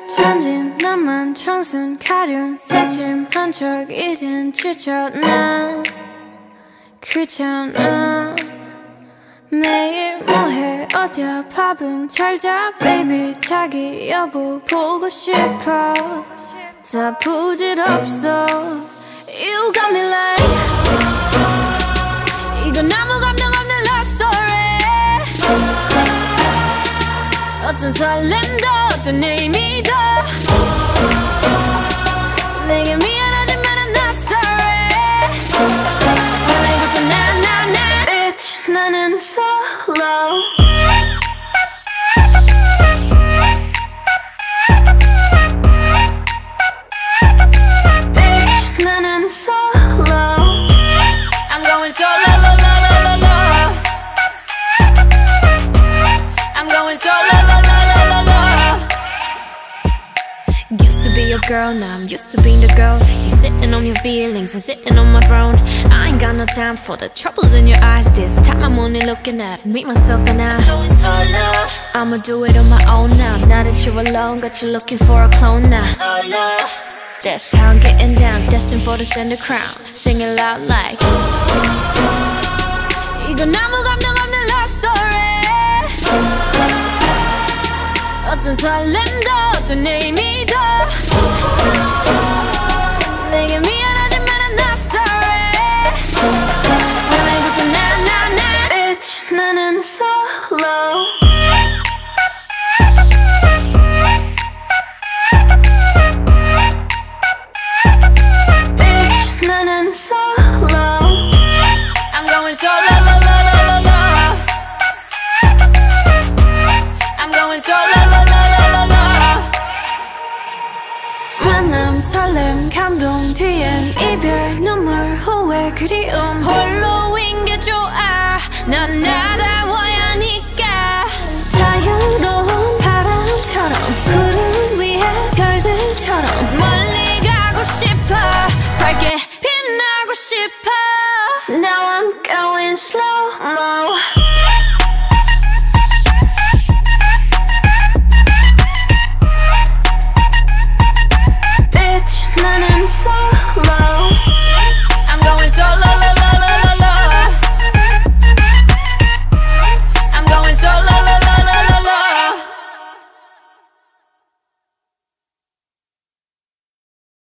천진 나만 청순 가련 새침한 척 이젠 지쳤나 귀찮아 매일 뭐해 어디야 밥은 잘자 baby 자기 여보 보고 싶어 다 부질없어 You got me like 이건 아무 감정 없는 love story 어떤 설렘도 어떤 의미도 내게 미안하지만 I'm not sorry 오늘부터 나 Bitch 나는 solo Bitch 나는 solo I'm going solo lo lo lo lo lo I'm going solo lo lo lo lo lo Used to be your girl, now I'm used to being the girl. You sitting on your feelings and sitting on my throne. I ain't got no time for the troubles in your eyes. This time I'm only looking at me, myself and I. I'm going solo. I'ma do it on my own now. Now that you're alone, got you looking for a clone now. Solo. That's how I'm getting down, destined for the center crown. Sing it loud like 이건 아무 감정 없는 love story 어떤 설렘도 어떤 의미도 내게 미안하지만 I'm not sorry 오늘부터 나 Bitch 나는 solo Bitch 나는 solo I'm going solo lo lo lo lo lo I'm going solo lo lo lo lo lo 만남 설렘 감동 뒤엔 이별 눈물 후회 그리움 홀로인 게 좋아 난 나다워야 하니까 자유로운 바람처럼 구름 위에 별들처럼 멀리 가고 싶어 밝게 빛나고 싶어 Now I'm going slow